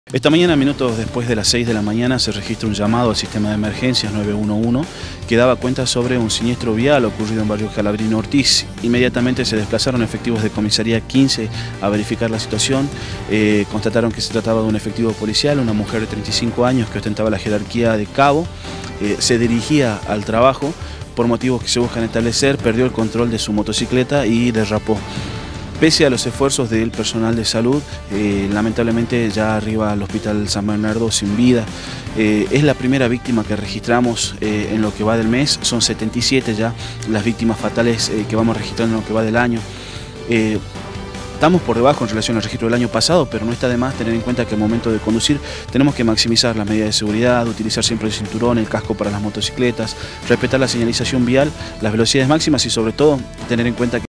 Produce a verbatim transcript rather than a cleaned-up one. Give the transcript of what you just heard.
Esta mañana, minutos después de las seis de la mañana, se registra un llamado al sistema de emergencias nueve uno uno que daba cuenta sobre un siniestro vial ocurrido en barrio Calabrino Ortiz. Inmediatamente se desplazaron efectivos de comisaría quince a verificar la situación. Eh, constataron que se trataba de un efectivo policial, una mujer de treinta y cinco años que ostentaba la jerarquía de cabo. Eh, se dirigía al trabajo por motivos que se buscan establecer, perdió el control de su motocicleta y derrapó. Pese a los esfuerzos del personal de salud, eh, lamentablemente ya arriba al Hospital San Bernardo sin vida. Eh, es la primera víctima que registramos eh, en lo que va del mes, son setenta y siete ya las víctimas fatales eh, que vamos registrando en lo que va del año. Eh, Estamos por debajo en relación al registro del año pasado, pero no está de más tener en cuenta que al momento de conducir tenemos que maximizar las medidas de seguridad, utilizar siempre el cinturón, el casco para las motocicletas, respetar la señalización vial, las velocidades máximas y sobre todo tener en cuenta que